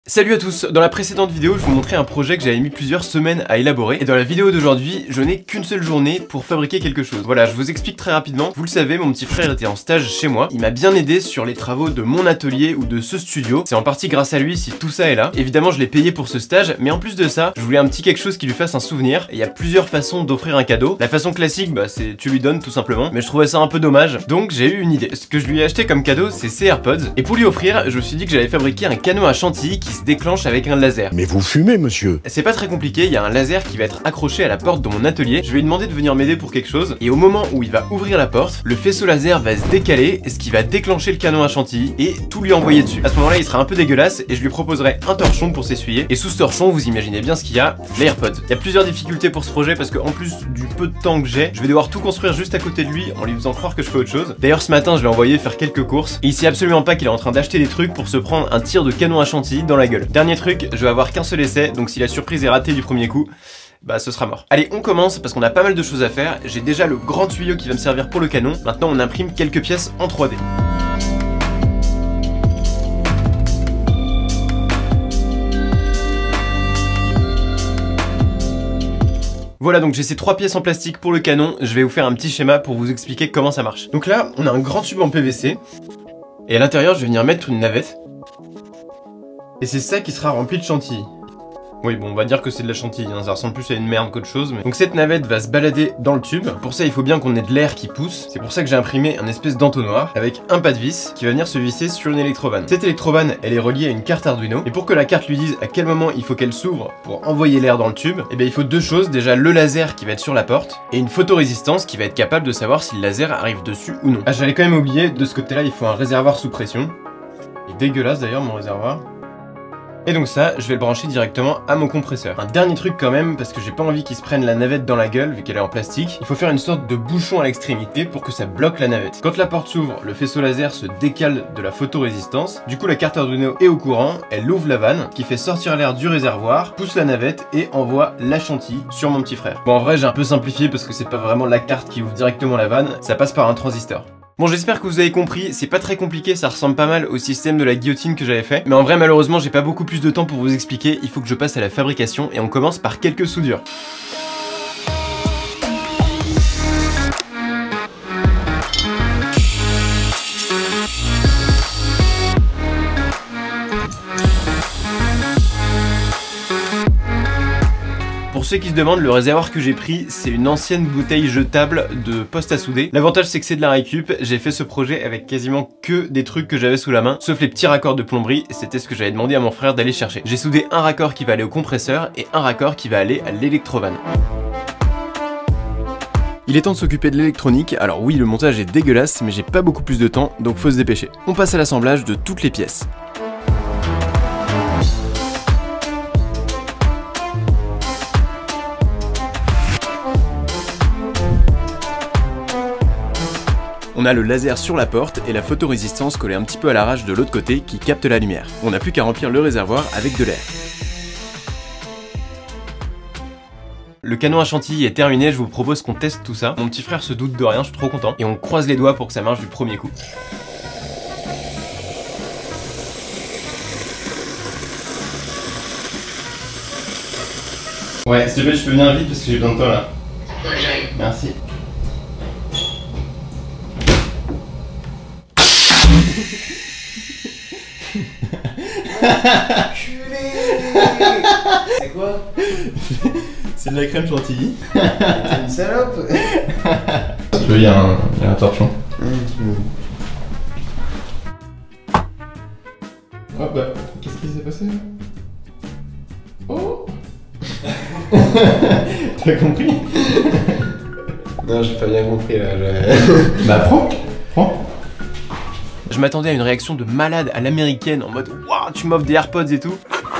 Salut à tous, dans la précédente vidéo je vous montrais un projet que j'avais mis plusieurs semaines à élaborer et dans la vidéo d'aujourd'hui je n'ai qu'une seule journée pour fabriquer quelque chose. Voilà, je vous explique très rapidement. Vous le savez, mon petit frère était en stage chez moi, il m'a bien aidé sur les travaux de mon atelier ou de ce studio. C'est en partie grâce à lui si tout ça est là. Évidemment je l'ai payé pour ce stage, mais en plus de ça je voulais un petit quelque chose qui lui fasse un souvenir. Et il y a plusieurs façons d'offrir un cadeau. La façon classique c'est tu lui donnes tout simplement, mais je trouvais ça un peu dommage, donc j'ai eu une idée. Ce que je lui ai acheté comme cadeau c'est ses AirPods, et pour lui offrir je me suis dit que j'allais fabriquer un canon à chantilly qui se déclenche avec un laser. Mais vous fumez, monsieur? C'est pas très compliqué, il y a un laser qui va être accroché à la porte de mon atelier. Je vais lui demander de venir m'aider pour quelque chose, et au moment où il va ouvrir la porte, le faisceau laser va se décaler, ce qui va déclencher le canon à chantilly et tout lui envoyer dessus. À ce moment-là, il sera un peu dégueulasse et je lui proposerai un torchon pour s'essuyer. Et sous ce torchon, vous imaginez bien ce qu'il y a, les AirPods. Il y a plusieurs difficultés pour ce projet parce que en plus du peu de temps que j'ai, je vais devoir tout construire juste à côté de lui en lui faisant croire que je fais autre chose. D'ailleurs, ce matin, je l'ai envoyé faire quelques courses et il sait absolument pas qu'il est en train d'acheter des trucs pour se prendre un tir de canon à chantilly dans la gueule. Dernier truc, je vais avoir qu'un seul essai, donc si la surprise est ratée du premier coup, ce sera mort. Allez, on commence parce qu'on a pas mal de choses à faire. J'ai déjà le grand tuyau qui va me servir pour le canon. Maintenant, on imprime quelques pièces en 3D. Voilà, donc j'ai ces 3 pièces en plastique pour le canon. Je vais vous faire un petit schéma pour vous expliquer comment ça marche. Donc là, on a un grand tube en PVC. Et à l'intérieur, je vais venir mettre une navette. Et c'est ça qui sera rempli de chantilly. Oui, bon, on va dire que c'est de la chantilly, hein, ça ressemble plus à une merde qu'autre chose. Mais... Donc cette navette va se balader dans le tube. Pour ça, il faut bien qu'on ait de l'air qui pousse. C'est pour ça que j'ai imprimé un espèce d'entonnoir avec un pas de vis qui va venir se visser sur une électrovanne. Cette électrovanne, elle est reliée à une carte Arduino. Et pour que la carte lui dise à quel moment il faut qu'elle s'ouvre pour envoyer l'air dans le tube, eh bien il faut deux choses. Déjà le laser qui va être sur la porte et une photorésistance qui va être capable de savoir si le laser arrive dessus ou non. Ah, j'allais quand même oublier, de ce côté-là, il faut un réservoir sous pression. Il est dégueulasse d'ailleurs mon réservoir. Et donc ça, je vais le brancher directement à mon compresseur. Un dernier truc quand même, parce que j'ai pas envie qu'il se prenne la navette dans la gueule vu qu'elle est en plastique, il faut faire une sorte de bouchon à l'extrémité pour que ça bloque la navette. Quand la porte s'ouvre, le faisceau laser se décale de la photorésistance, du coup la carte Arduino est au courant, elle ouvre la vanne, qui fait sortir l'air du réservoir, pousse la navette et envoie la chantilly sur mon petit frère. Bon, en vrai j'ai un peu simplifié parce que c'est pas vraiment la carte qui ouvre directement la vanne, ça passe par un transistor. Bon, j'espère que vous avez compris, c'est pas très compliqué, ça ressemble pas mal au système de la guillotine que j'avais fait. Mais en vrai, malheureusement, j'ai pas beaucoup plus de temps pour vous expliquer, il faut que je passe à la fabrication et on commence par quelques soudures. Pour ceux qui se demandent, le réservoir que j'ai pris, c'est une ancienne bouteille jetable de poste à souder. L'avantage c'est que c'est de la récup, j'ai fait ce projet avec quasiment que des trucs que j'avais sous la main, sauf les petits raccords de plomberie, c'était ce que j'avais demandé à mon frère d'aller chercher. J'ai soudé un raccord qui va aller au compresseur et un raccord qui va aller à l'électrovanne. Il est temps de s'occuper de l'électronique, alors oui le montage est dégueulasse, mais j'ai pas beaucoup plus de temps, donc faut se dépêcher. On passe à l'assemblage de toutes les pièces. On a le laser sur la porte et la photorésistance collée un petit peu à l'arrache de l'autre côté qui capte la lumière. On n'a plus qu'à remplir le réservoir avec de l'air. Le canon à chantilly est terminé, je vous propose qu'on teste tout ça. Mon petit frère se doute de rien, je suis trop content. Et on croise les doigts pour que ça marche du premier coup. Ouais, s'il te plaît, je peux venir vite parce que j'ai besoin de toi là. Ouais, j'arrive. Merci. C'est quoi? C'est de la crème chantilly. T'es une salope. Tu veux, il y a un torchon. Oh bah, qu'est-ce qui s'est passé là? Oh. T'as compris? Non, j'ai pas bien compris là. Bah prends. Je m'attendais à une réaction de malade à l'américaine en mode waouh, tu m'offres des AirPods et tout.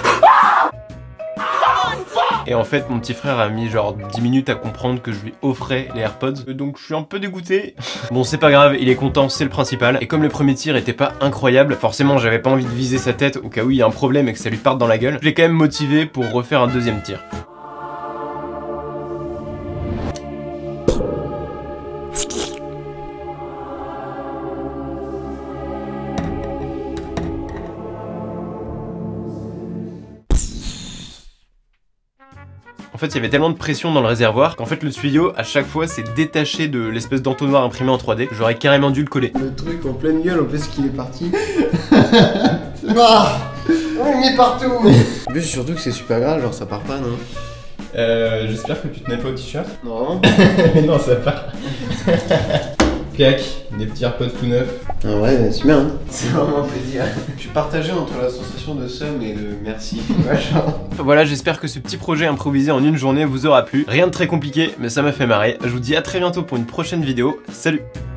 Et en fait, mon petit frère a mis genre 10 minutes à comprendre que je lui offrais les AirPods. Donc je suis un peu dégoûté. Bon, c'est pas grave, il est content, c'est le principal. Et comme le premier tir était pas incroyable, forcément j'avais pas envie de viser sa tête au cas où il y a un problème et que ça lui parte dans la gueule. Je l'ai quand même motivé pour refaire un deuxième tir. fait il y avait tellement de pression dans le réservoir qu'en fait le tuyau à chaque fois s'est détaché de l'espèce d'entonnoir imprimé en 3D. J'aurais carrément dû le coller. Le truc en pleine gueule, en plus qu'il est parti. Ah, on est partout. En plus surtout que c'est super grave, genre ça part pas, non? J'espère que tu tenais pas au t-shirt. Non. Non, ça part. Clac, des petits AirPods tout neufs. Ah ouais, c'est bien, hein. C'est vraiment un plaisir. Je suis partagé entre la sensation de seum et de merci. Voilà, j'espère que ce petit projet improvisé en une journée vous aura plu. Rien de très compliqué, mais ça m'a fait marrer. Je vous dis à très bientôt pour une prochaine vidéo. Salut!